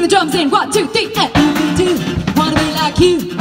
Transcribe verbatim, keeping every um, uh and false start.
drums in one, two, three, and we do wanna be like you.